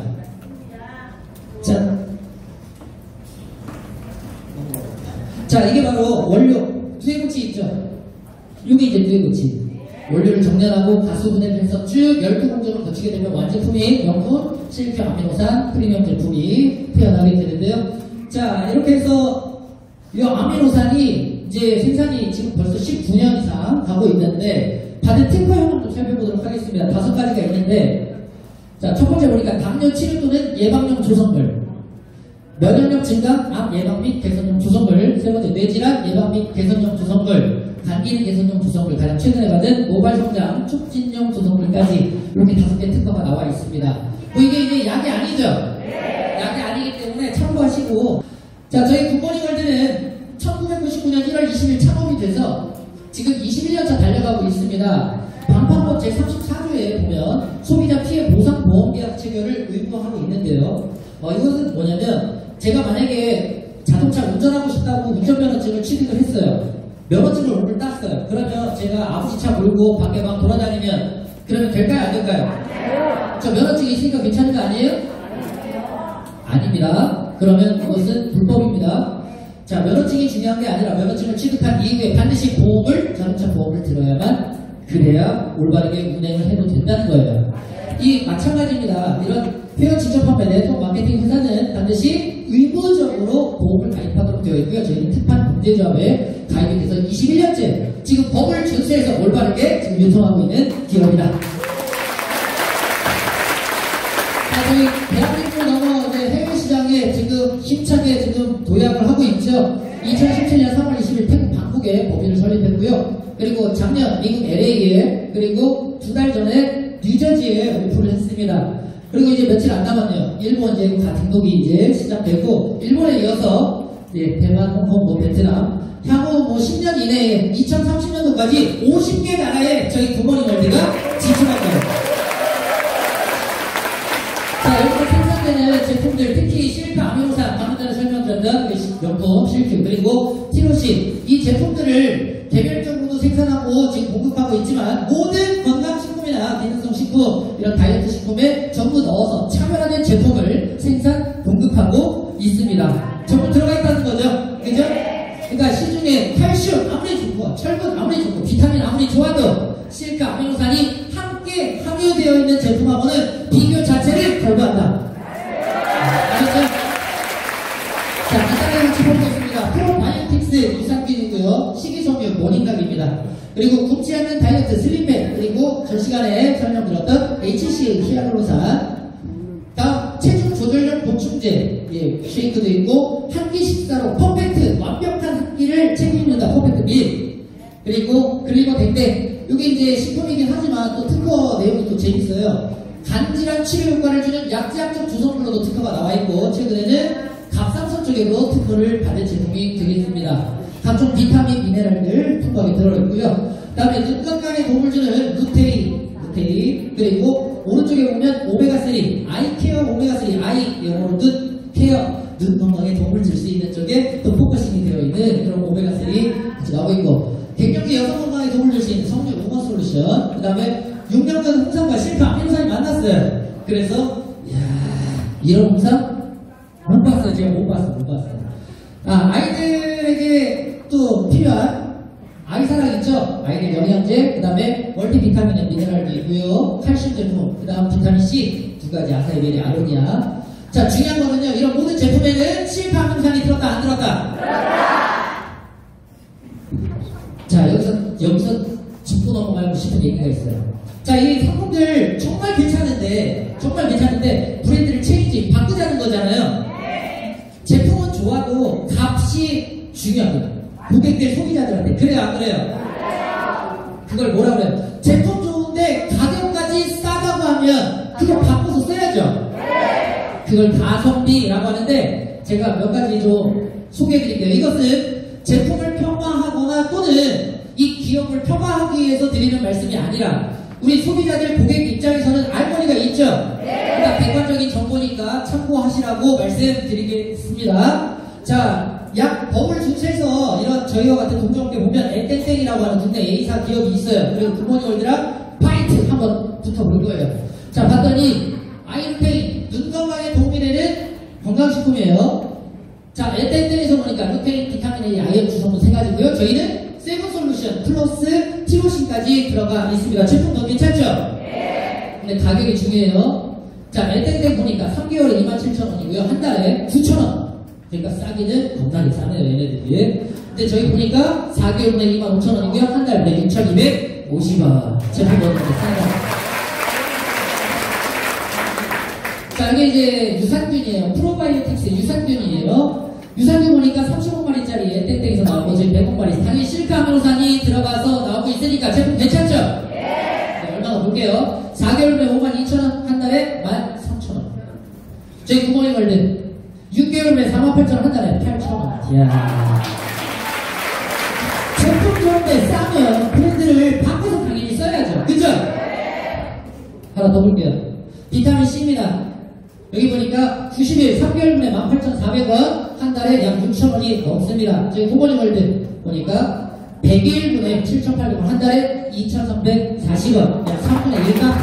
자, 자 이게 바로 원료 누에모치 있죠? 이게 이제 누에모치. 원료를 정렬하고 가수 분해를 해서 쭉 열두 공정을 거치게 되면 완제품이 명품 실크 아미노산 프리미엄 제품이 태어나게 되는데요. 자, 이렇게 해서 이 아미노산이 이제 생산이 지금 벌써 십구 년 이상 가고 있는데 받은 특허 효능도 살펴보도록 하겠습니다. 다섯 가지가 있는데, 자, 첫 번째 보니까 당뇨 치료 또는 예방용 조성물, 면역력 증강, 암 예방 및 개선용 조성물, 세 번째 뇌질환 예방 및 개선용 조성물, 감기 개선용 조성물, 가장 최근에 받은 모발 성장 촉진용 조성물까지 이렇게 다섯 개 특허가 나와 있습니다. 뭐 이게 이제 약이 아니죠? 약이 아니기 때문에 참고하시고, 자, 저희 굿모닝 월드는 천구백구십구 년 일월 이십일 창업이 돼서 지금 이십일 년 차 달려가고 있습니다. 방판법 제삼십사 조에 보면 소비자 피해 보상 보험계약 체결을 의무화하고 있는데요. 어, 이것은 뭐냐면 제가 만약에 자동차 운전하고 싶다고 운전면허증을 취득을 했어요. 면허증을 오늘 땄어요. 그러면 제가 아버지 차 몰고 밖에 막 돌아다니면 그러면 될까요? 안 될까요? 저 면허증이 있으니까 괜찮은 거 아니에요? 아닙니다. 그러면 그것은 불법입니다. 자, 면허증이 중요한 게 아니라 면허증을 취득한 이후에 반드시 보험을, 자동차 보험을 들어야만 그래야 올바르게 운행을 해도 된다는 거예요. 이 마찬가지입니다. 이런 회원 직접 판매 네트워크 마케팅 회사는 반드시 의무적으로 보험을 가입하도록 되어 있고요. 저희는 특판 공제조합에 가입이 돼서 이십일 년째 지금 법을 준수해서 올바르게 지금 유통하고 있는 기업입니다. 자, 저희 대한민국을 넘어 이제 해외 시장에 지금 힘차게 지금 도약을 하고 있죠. 이천십칠 년 삼월 이십일 태국 방콕에 법인을 설립했고요. 그리고 작년 미국 엘에이에, 그리고 두 달 전에 뉴저지에 오픈을 했습니다. 그리고 이제 며칠 안 남았네요. 일본 이제 다 등록이 이제 시작되고, 일본에 이어서 예, 대만, 홍콩, 뭐 베트남, 향후 뭐 십 년 이내에 이천삼십 년도까지 오십 개 나라에 저희 굿모닝 월드가 진출할 거예요. 자, 여기서 생산되는 제품들, 특히 실크 아미노산, 방금 전에 설명드렸던 명품 실크, 그리고 티로신, 이 제품들을 개별적으로도 생산하고 지금 공급하고 있지만, 모든 건강식품이나 기능성 식품, 이런 다이어트 식품에 전부 넣어서 차별화된 제품을 생산, 공급하고 있습니다. 전부 들어가 있다는 거죠. 그죠? 그러니까 시중에 칼슘 아무리 좋고, 철분 아무리 좋고, 비타민 아무리 좋아도 실크 아미노산이 함께 함유되어 있는 제품하고는 비교 자체를 거부한다. 아셨죠? 자, 간단하게 같이 보겠습니다. 프로바이오틱스 유산균이고요. 식이섬유 모닝각입니다. 그리고 굶지 않는 다이어트 슬림팩, 그리고 전 시간에 설명드렸던 에이치씨에이 히알루론산, 다음 체중 조절용 보충제, 예, 쉐이크도 있고, 한 끼 식사로 퍼펙트 완벽한 한 끼를 책임진다. 퍼펙트 밀. 그리고 글리버 댕댕, 이게 이제 식품이긴 하지만 또 특허 내용이 또 재밌어요. 간질환 치료 효과를 주는 약제약적 조성물로도 특허가 나와 있고, 최근에는 갑상선 쪽에도 특허를 받은 제품이 되겠습니다. 각종 비타민, 미네랄들 풍부하게 들어있고요. 그 다음에 눈 건강에 도움을 주는 루테인, 루테인, 그리고 오른쪽에 보면 오메가삼, 아이케어 오메가삼, 아이 영어로 눈 케어, 눈 건강에 도움을 줄 수 있는 쪽에 또 포커싱이 되어 있는 그런 오메가삼 같이 나오고 있고, 갱년기 여성 건강에 도움을 줄 수 있는 성류 우먼 솔루션, 그 다음에 육 년간 홍삼과 실크 아미노산이 만났어요. 그래서 이야, 이런 홍삼 못 봤어요. 제가 못 봤어요. 못 봤어요. 아, 아이들에게 또 필요한 아이사랑 있죠? 아이들 영양제, 그 다음에 멀티비타민 앤 미네랄도 있고요. 칼슘 제품, 그 다음 비타민C 두 가지, 아사이베리, 아로니아. 자, 중요한 거는요, 이런 모든 제품에는 실크 아미노산이 들었다, 안 들었다? 들었다! 자, 여기서, 여기서 짚고 넘어가고 싶은 얘기가 있어요. 자, 이 상품들 정말 괜찮은데, 정말 괜찮은데, 브랜드를 체인지, 바꾸자는 거잖아요. 제품은 좋아도 값이 중요합니다. 고객들, 소비자들한테. 그래요, 안 그래요? 그걸 뭐라 그래요? 제품 좋은데 가격까지 싸다고 하면 그걸 가성비라고 하는데 제가 몇 가지 좀 소개해드릴게요. 이것은 제품을 평가하거나 또는 이 기업을 평가하기 위해서 드리는 말씀이 아니라 우리 소비자들 고객 입장에서는 알권리가 있죠. 그러니까 객관적인 정보니까 참고하시라고 말씀드리겠습니다. 자, 약 법을 준수해서 이런 저희와 같은 동종업계 보면 에땡땡이라고 하는 국내 A사 기업이 있어요. 그리고 굿모닝월드랑 파이트 한번 붙어볼 거예요. 자, 봤더니 아이루테인 눈 건강에 도움이 되는 건강식품이에요. 자, 에땡땡에서 보니까 루테인, 비타민 A, 아이언 주성분 세 가지고요. 저희는 세븐솔루션 플러스 티로신까지 들어가 있습니다. 제품 더 괜찮죠? 네. 근데 가격이 중요해요. 자, 에땡땡 보니까 삼 개월에 이만 칠천 원이고요. 한 달에 구천 원. 그러니까 싸기는 겁나게 싸네요, 얘네들이. 근데 저희 보니까 사 개월 내 이만 오천 원이고요. 한 달 내 육천이백오십 원. 제품 더 싸다. 자, 이게 이제 유산균이에요. 프로바이오틱스 유산균이에요. 유산균 보니까 삼십오 마리짜리 에땡땡에서 나오고 저희 백억 마리 당연히 실크 아미노산이 들어가서 나오고 있으니까 제품 괜찮죠? 예. 네, 얼마나 볼게요. 사 개월에 오만 이천 원, 한 달에 만 삼천 원. 저희 굿모닝월드 육 개월에 사만 팔천 원, 한 달에 팔천 원. 이야. 제품 좋은데 싸면 브랜드를 바꿔서 당연히 써야죠. 그죠? 하나 더 볼게요. 비타민 C입니다. 여기 보니까 구십 일 삼 개월분에 만 팔천 사백 원, 한 달에 약 육천 원이 넘습니다. 저희 굿모닝월드 보니까 백 일분에 칠천팔백 원, 한 달에 이천삼백사십 원, 약 삼분의 일값.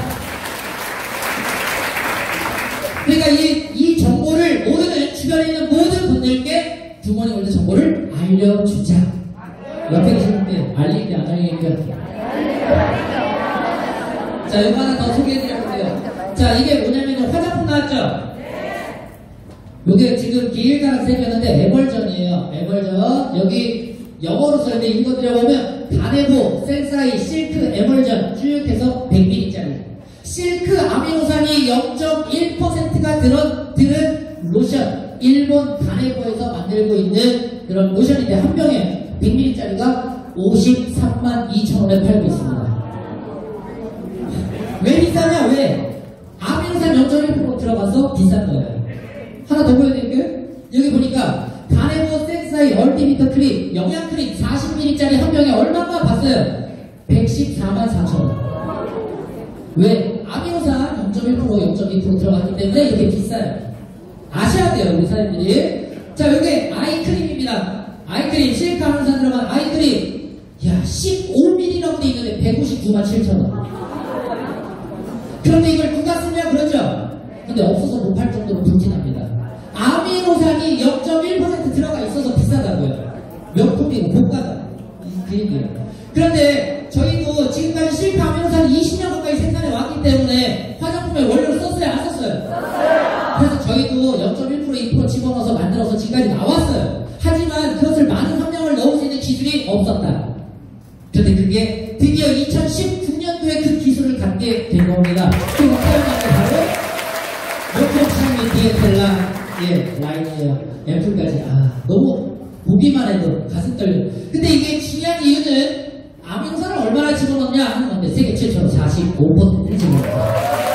그러니까 이, 이 정보를 모르는 주변에 있는 모든 분들께 굿모닝월드 정보를 알려주자. 옆에 계신 분께 알릴게 안 알릴게. 자, 이거 하나 더 소개해드릴게요. 자, 이게 뭐냐면 화장품 나왔죠? 요게 지금 기일가랑 생겼는데 에벌전이에요. 에벌전. 여기 영어로 써있는데 읽어드려보면 다네보, 센사이, 실크, 에벌전 쭉 해서 백 밀리리터짜리. 실크 아미노산이 영 점 일 퍼센트가 들어, 들은 로션. 일본 다네보에서 만들고 있는 그런 로션인데 한 병에 백 밀리리터짜리가 오십삼만 이천 원에 팔고 있습니다. 왜 비싸냐? 왜? 아미노산 영 점 일 퍼센트 들어가서 비싼 거예요. 하나 더 보여드릴게요. 여기 보니까 다네보 센사이 얼티미터 크림, 영양크림 사십 밀리리터짜리 한 병에 얼마나 봤어요? 백십사만 사천 원. 왜? 아미노산 영 점 일 퍼센트, 영 점 이 퍼센트 들어갔기 때문에 이렇게 비싸요. 아셔야 돼요, 우리 사람들이. 자, 여기 아이크림입니다. 아이크림, 실크 아미노산 들어간 아이크림. 야, 십오 밀리리터라고 돼 있는데 백오십구만 칠천 원. 그런데 이걸 누가 쓰냐 그러죠? 근데 없어서 못 팔 정도로 불티납니다. 아미노산이 영 점 일 퍼센트 들어가 있어서 비싸다고요. 명품이고 고가다. 그 얘기예요. 그런데 저희도 지금까지 실크 아미노산 이십 년 가까이 생산해 왔기 때문에 화장품에 원료를 썼어요? 안 썼어요? 그래서 저희도 영 점 일 퍼센트, 이 퍼센트 집어넣어서 만들어서 지금까지 나왔어요. 하지만 그것을 많은 함량을 넣을 수 있는 기술이 없었다. 그런데 그게 드디어 이천십구 년도에 그 기술을 갖게 된 겁니다. 그 사용자가 바로 로켓샤미 디에텔라 예, 라인이에요. 앰플까지. 아, 너무 보기만 해도 가슴 떨려. 근데 이게 중요한 이유는 아미노산을 얼마나 집어넣냐 하는 건데 세계 최초로 사십오 퍼센트를 집어넣어요.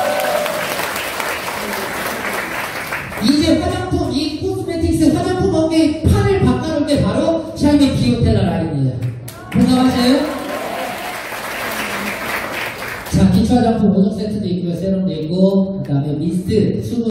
이제 화장품, 이 코스메틱스 화장품 업계의 판을 바꿔놓을 게 바로 샤이니 디에텔라 라인이에요. 공감하세요? 자, 기초 화장품 오 종 세트도 있고요. 세럼도 있고, 그 다음에 미스트, 수분